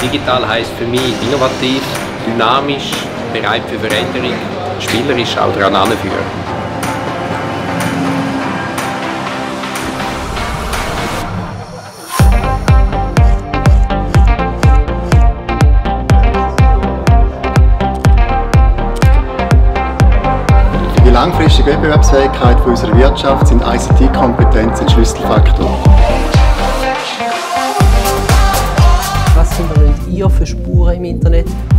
Digital heisst für mich innovativ, dynamisch, bereit für Veränderung, spielerisch auch daran anführen. Für die langfristige Wettbewerbsfähigkeit unserer Wirtschaft sind ICT-Kompetenzen ein Schlüsselfaktor. Was hinterlasst ihr für Spuren im Internet?